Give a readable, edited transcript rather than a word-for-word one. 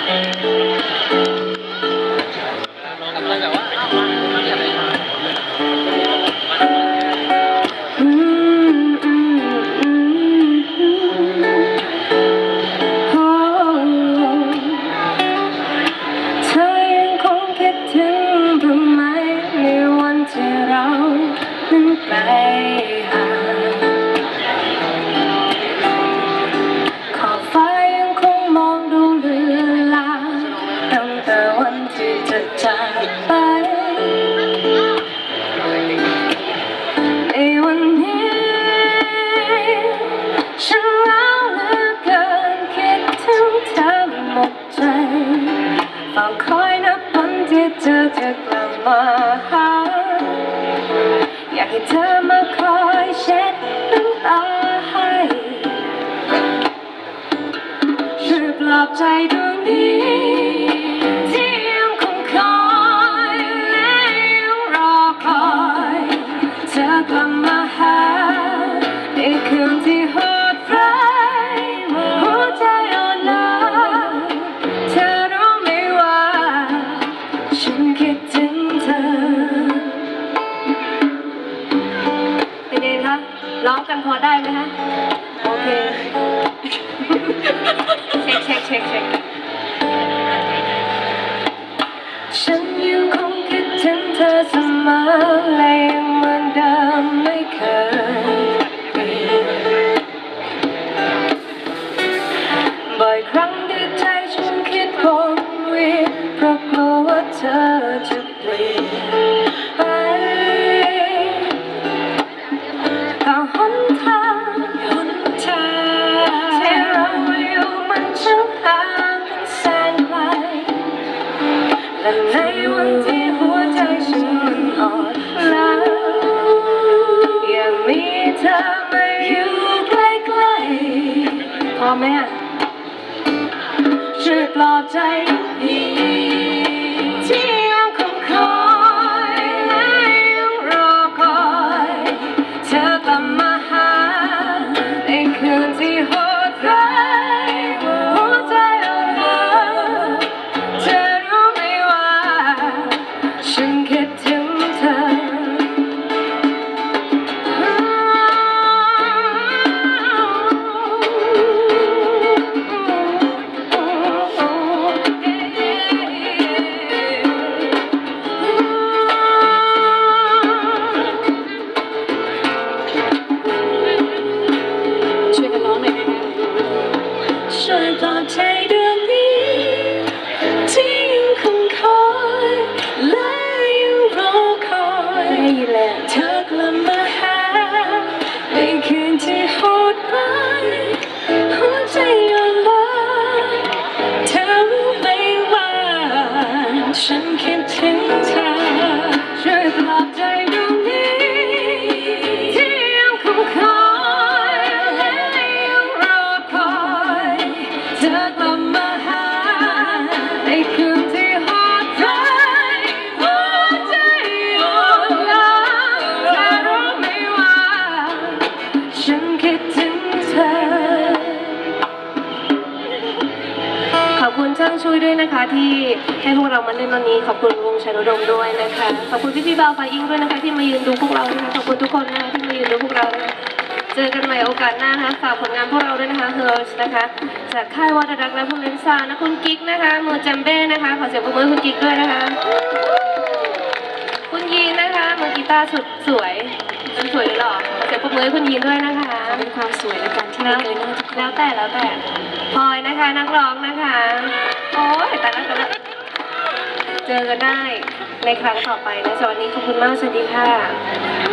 คอยนับวันที่เธอจะกลับมาหาอยากให้เธอมาคอยเช็ดน้ำตาให้ช่วยปลอบใจดวงนี้ที่ยังคงคอยและยังรอคอยเธอกลับมาหาในคืนที่โหดร้ายหัวใจอ่อนล้าเธอรู้ไหมว่าฉันคิดถึงเธอเป็นไงคะร้องกันพอได้ไหมคะโอเคเช็คฉันยังคงคิดถึงเธอเสมอและยังเหมือนเดิมไม่เคยเปลี่ยนบ่อยครั้งที่ใจฉันคิดวนเวียนเพราะกลัวว่าเธอจะเปลี่ยนไปก็หนทางที่เราอยู่มันช่างห่างกันแสนไกลและในวันที่หัวใจฉันมันอ่อนล้าอยากมีเธอมาอยู่ใกล้ๆพอไหมอ่ะช่วยปลอบใจที่ยังคงคอยและยังรอคอยเธอกลับมาหาในคืนที่โหดร้ายหัวใจอ่อนล้าเธอรู้ไหมว่าฉันคิดถึงเธอช่วยกันร้องหน่อยนะคะช่วยปลอบใจดวงนี้ที่ยังคงคอยและยังรอคอยเธอกลับมาหาในคืนที่โหดร้ายหัวใจอ่อนล้าเธอรู้ไหมว่าฉันคิดถึงเธอช่วยปลอบใจดวงนี้ที่ยังคงคอยและยังรอคอยเธอกลับมาหาในคืนที่โหดร้ายหัวใจอ่อนล้าเธอรู้ไหมว่าฉันคิดถึงเธอขอบคุณช่างช่วยด้วยนะคะที่ให้พวกเรามาเล่นวันนี้ขอบคุณวงชานุดมด้วยนะคะขอบคุณพี่บาวไฟอิงด้วยนะคะที่มายืนดูพวกเรานะคะขอบคุณทุกคนนะคะที่มายืนดูพวกเรานะคะเจอกันใหม่โอกาสหน้านะคะฝากผลงานพวกเราด้วยนะคะ Hers นะคะจากค่ายวัดรักและพลเล่นซานะคุณกิ๊กนะคะมือจัมเบ้นะคะขอเสียงปรบมือคุณกิ๊กด้วยนะคะคุณยีนนะคะมือกีตาร์สุดสวยสวยหรือหล่อขอเสียงปรบมือคุณยีนด้วยนะคะเป็นความสวยและการที่ไม่เคยน่าแล้วแต่พลอยนะคะนักร้องนะคะโอ้ยแต่ละเจอกันได้ในครั้งต่อไปนะสวัสดีขอบคุณมากสวัสดีค่ะ